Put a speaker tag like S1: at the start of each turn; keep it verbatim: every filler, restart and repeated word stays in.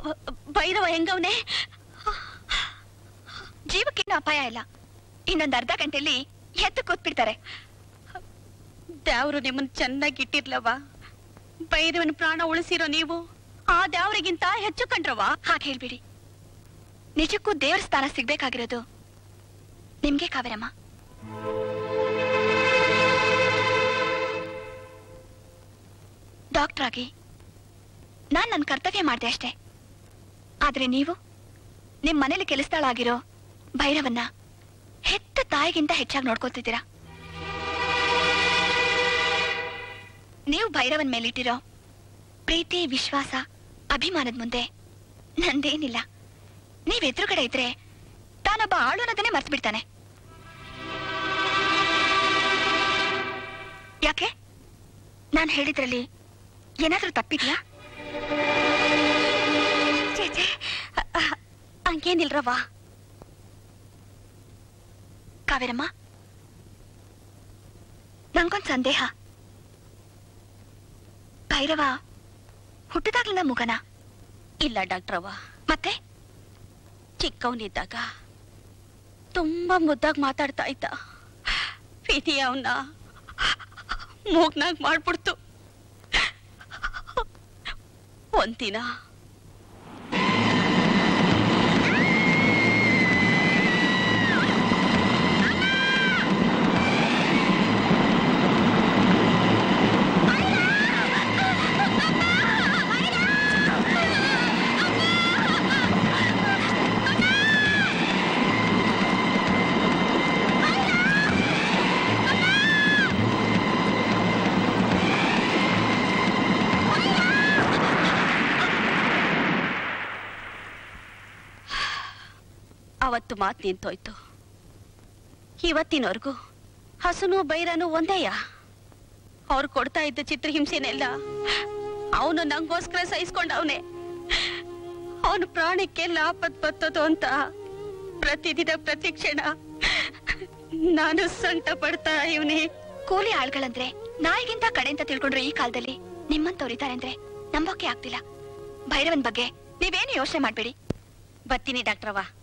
S1: ಭೈರವ ಹೆಂಗವನೆ?
S2: ಜೀವಕ್ಕೇನು ಅಪಾಯ ಇಲ್ಲ. ಇನ್ನೊಂದು ಅರ್ಧ ಗಂಟೆಯಲ್ಲಿ ಎದ್ದು ಕೂತ್ಬಿಡ್ತಾರೆ.
S1: ದೇವ್ರು ನಿಮ್ಮನ್ನ ಚೆನ್ನಾಗಿ ಇಟ್ಟಿರ್ಲವ. ಭೈರವನ ಪ್ರಾಣ ಉಳಿಸಿರೋ ನೀವು ಆ ದೇವ್ರಿಗಿಂತ ಹೆಚ್ಚು ಕಂಡ್ರವ.
S2: ಹಾಗೆ ಹೇಳ್ಬಿಡಿ. ನಿಜಕ್ಕೂ ದೇವ್ರ ಸ್ಥಾನ ಸಿಗ್ಬೇಕಾಗಿರೋದು ನಿಮ್ಗೆ ಕಾವೇರಮ್ಮ. ಡಾಕ್ಟರ್ ಆಗಿ ನಾನ್ ನನ್ನ ಕರ್ತವ್ಯ ಮಾಡಿದೆ ಅಷ್ಟೇ. ಆದ್ರೆ ನೀವು ನಿಮ್ ಮನೇಲಿ ಕೆಲಸದಾಳಾಗಿರೋ ಭೈರವನ್ನ ಹೆತ್ತ ತಾಯಿಗಿಂತ ಹೆಚ್ಚಾಗಿ ನೋಡ್ಕೊತಿದ್ದೀರಾ. ನೀವು ಭೈರವನ್ ಮೇಲಿಟ್ಟಿರೋ ಪ್ರೀತಿ, ವಿಶ್ವಾಸ, ಅಭಿಮಾನದ ಮುಂದೆ ನಂದೇನಿಲ್ಲ. ನೀವ್ ಎದುರುಗಡೆ ಇದ್ರೆ ತಾನೊಬ್ಬ ಆಳು ಅನ್ನೋದನ್ನೇ ಮರ್ತು ಬಿಡ್ತಾನೆ. ಯಾಕೆ? ನಾನು ಹೇಳಿದ್ರಲ್ಲಿ ಏನಾದ್ರೂ ತಪ್ಪಿದ್ಯಾ?
S1: ಚೇಚೆ, ಹಂಗೇನಿಲ್ರವ್ವ.
S2: ಕಾವೇರಮ್ಮ, ನಂಗೊಂದ್ ಸಂದೇಹ. ಭೈರವ ಹುಟ್ಟಿದಾಗ್ಲಿಂದ ಮುಖನ?
S1: ಇಲ್ಲ ಡಾಕ್ಟ್ರವ್ವ.
S2: ಮತ್ತೆ
S1: ಚಿಕ್ಕವನಿದ್ದಾಗ ತುಂಬಾ ಮುದ್ದಾಗಿ ಮಾತಾಡ್ತಾ ಇದ್ದ. ವಿಧಿ ಅವನ್ನ ಮೂಗ್ನಾಗ್ ಮಾಡ್ಬಿಡ್ತು. ಒಂದಿನ ಅವತ್ತು ಮಾತು ನಿಂತೋಯ್ತು. ಇವತ್ತಿನವರೆಗೂ ಹಸುನು ಬೈರನು ಒಂದೇಯ. ಅವ್ರು ಕೊಡ್ತಾ ಇದ್ದ ಚಿತ್ರಹಿಂಸೆನೆಲ್ಲ ಅವನು ನಂಗೋಸ್ಕರ ಸಹಿಸ್ಕೊಂಡವನೆ. ಅವನು ಪ್ರಾಣಕ್ಕೆಲ್ಲ ಆಪತ್ ಬತ್ತದು ಅಂತ ಪ್ರತಿದಿನ ಪ್ರತಿ ಕ್ಷಣ ನಾನು ಸಂಕಟ ಪಡ್ತಾ ಇವನೇ.
S2: ಕೂಲಿ ಆಳ್ಗಳಂದ್ರೆ ನಾಯಿಗಿಂತ ಕಡೆ ಅಂತ ತಿಳ್ಕೊಂಡ್ರು ಈ ಕಾಲದಲ್ಲಿ ನಿಮ್ಮಂತವ್ರಿದ್ದಾರೆ ಅಂದ್ರೆ ನಂಬೋಕೆ ಆಗ್ತಿಲ್ಲ. ಭೈರವನ್ ಬಗ್ಗೆ ನೀವೇನು ಯೋಚನೆ ಮಾಡ್ಬೇಡಿ.
S1: ಬರ್ತೀನಿ ಡಾಕ್ಟ್ರವ್ವ.